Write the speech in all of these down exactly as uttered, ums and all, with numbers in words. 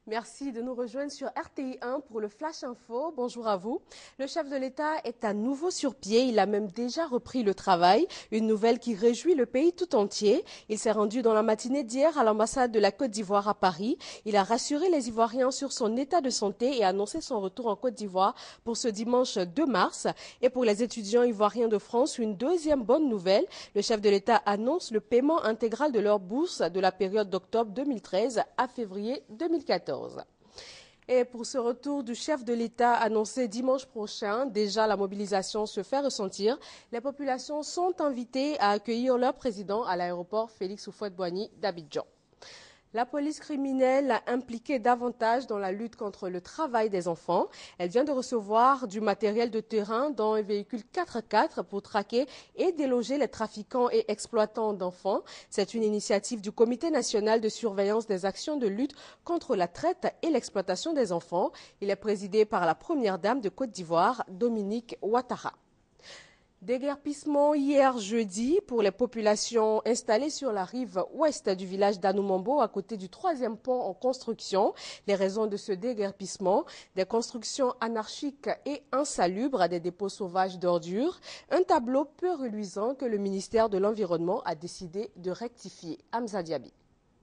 Merci de nous rejoindre sur R T I un pour le Flash Info. Bonjour à vous. Le chef de l'État est à nouveau sur pied. Il a même déjà repris le travail. Une nouvelle qui réjouit le pays tout entier. Il s'est rendu dans la matinée d'hier à l'ambassade de la Côte d'Ivoire à Paris. Il a rassuré les Ivoiriens sur son état de santé et annoncé son retour en Côte d'Ivoire pour ce dimanche deux mars. Et pour les étudiants ivoiriens de France, une deuxième bonne nouvelle. Le chef de l'État annonce le paiement intégral de leur bourse de la période d'octobre deux mille treize à février deux mille quatorze. Et pour ce retour du chef de l'État annoncé dimanche prochain, déjà la mobilisation se fait ressentir. Les populations sont invitées à accueillir leur président à l'aéroport Félix Houphouët-Boigny d'Abidjan. La police criminelle a impliqué davantage dans la lutte contre le travail des enfants. Elle vient de recevoir du matériel de terrain dans un véhicule quatre quatre pour traquer et déloger les trafiquants et exploitants d'enfants. C'est une initiative du Comité national de surveillance des actions de lutte contre la traite et l'exploitation des enfants. Il est présidé par la première dame de Côte d'Ivoire, Dominique Ouattara. Déguerpissement hier jeudi pour les populations installées sur la rive ouest du village d'Anoumambo à côté du troisième pont en construction. Les raisons de ce déguerpissement, des constructions anarchiques et insalubres, des dépôts sauvages d'ordures, un tableau peu reluisant que le ministère de l'Environnement a décidé de rectifier. Hamza Diaby.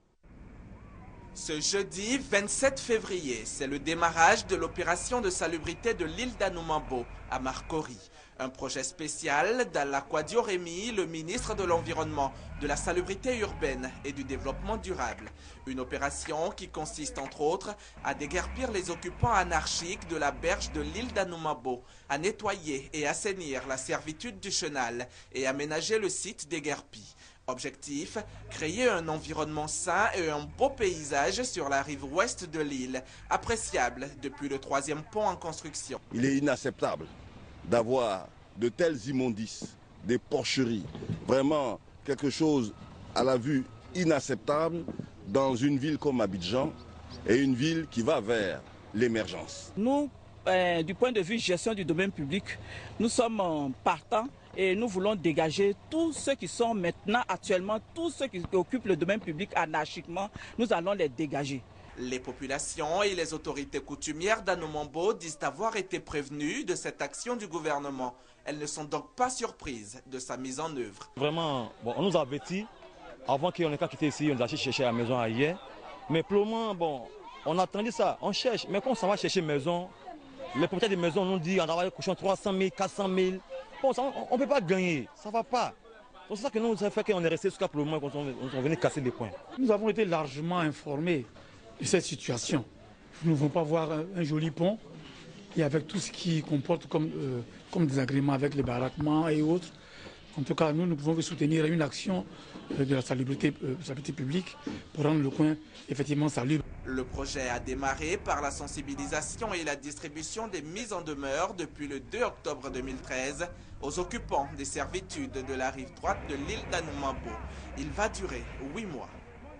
Ce jeudi vingt-sept février, c'est le démarrage de l'opération de salubrité de l'île d'Anoumambo à Marcory. Un projet spécial d'Alakwadio Rémy, le ministre de l'Environnement, de la salubrité urbaine et du développement durable. Une opération qui consiste entre autres à déguerpir les occupants anarchiques de la berge de l'île d'Anoumambo, à nettoyer et assainir la servitude du chenal et aménager le site déguerpi. Objectif, créer un environnement sain et un beau paysage sur la rive ouest de l'île, appréciable depuis le troisième pont en construction. Il est inacceptable d'avoir de telles immondices, des porcheries, vraiment quelque chose à la vue inacceptable dans une ville comme Abidjan et une ville qui va vers l'émergence. Nous, euh, du point de vue gestion du domaine public, nous sommes euh, partants. Et nous voulons dégager tous ceux qui sont maintenant, actuellement, tous ceux qui occupent le domaine public anarchiquement, nous allons les dégager. Les populations et les autorités coutumières d'Anoumambo disent avoir été prévenues de cette action du gouvernement. Elles ne sont donc pas surprises de sa mise en œuvre. Vraiment, bon, on nous a avertis avant qu'on n'ait qu'à quitter ici, on nous a cherché à la maison ailleurs. Mais pour le moment, bon, on a attendu ça, on cherche. Mais quand on va chercher maison, les propriétaires des maisons nous disent on a envoyé trois cent mille, quatre cent mille. Bon, ça, on ne peut pas gagner, ça ne va pas. C'est ça que nous avons fait qu'on est resté jusqu'à pour le moment, qu'on est venu casser les points. Nous avons été largement informés de cette situation. Nous ne voulons pas voir un, un joli pont et avec tout ce qui comporte comme, euh, comme désagrément avec les baraquements et autres. En tout cas, nous ne pouvons que soutenir une action euh, de la salubrité, euh, salubrité publique pour rendre le coin effectivement salubre. Le projet a démarré par la sensibilisation et la distribution des mises en demeure depuis le deux octobre deux mille treize aux occupants des servitudes de la rive droite de l'île d'Anoumambo. Il va durer huit mois.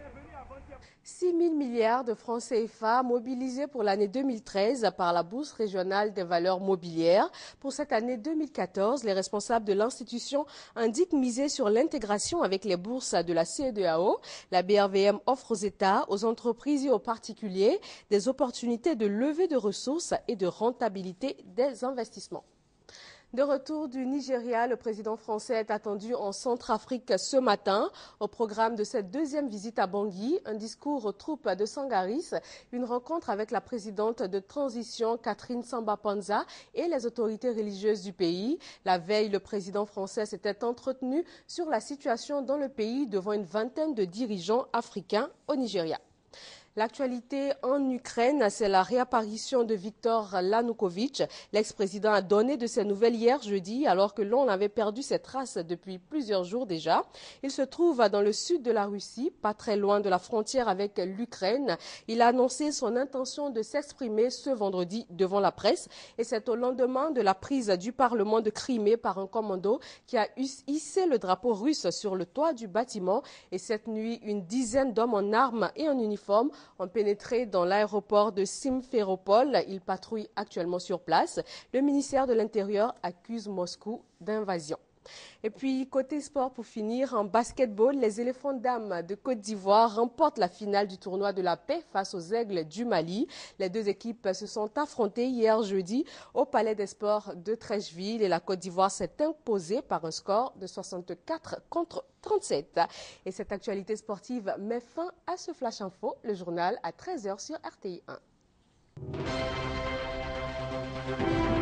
six mille milliards de francs C F A mobilisés pour l'année deux mille treize par la Bourse régionale des valeurs mobilières. Pour cette année deux mille quatorze, les responsables de l'institution indiquent miser sur l'intégration avec les bourses de la C E D E A O. La B R V M offre aux États, aux entreprises et aux particuliers des opportunités de levée de ressources et de rentabilité des investissements. De retour du Nigeria, le président français est attendu en Centrafrique ce matin. Au programme de cette deuxième visite à Bangui, un discours aux troupes de Sangaris, une rencontre avec la présidente de transition Catherine Samba-Panza et les autorités religieuses du pays. La veille, le président français s'était entretenu sur la situation dans le pays devant une vingtaine de dirigeants africains au Nigeria. L'actualité en Ukraine, c'est la réapparition de Viktor Yanukovych. L'ex-président a donné de ses nouvelles hier jeudi, alors que l'on avait perdu ses traces depuis plusieurs jours déjà. Il se trouve dans le sud de la Russie, pas très loin de la frontière avec l'Ukraine. Il a annoncé son intention de s'exprimer ce vendredi devant la presse. Et c'est au lendemain de la prise du Parlement de Crimée par un commando qui a hissé le drapeau russe sur le toit du bâtiment. Et cette nuit, une dizaine d'hommes en armes et en uniforme ont pénétré dans l'aéroport de Simferopol. Ils patrouillent actuellement sur place. Le ministère de l'Intérieur accuse Moscou d'invasion. Et puis, côté sport, pour finir, en basketball, les éléphants dames de Côte d'Ivoire remportent la finale du tournoi de la paix face aux aigles du Mali. Les deux équipes se sont affrontées hier jeudi au Palais des Sports de Trècheville et la Côte d'Ivoire s'est imposée par un score de soixante-quatre contre trente-sept. Et cette actualité sportive met fin à ce Flash Info, le journal à treize heures sur R T I un.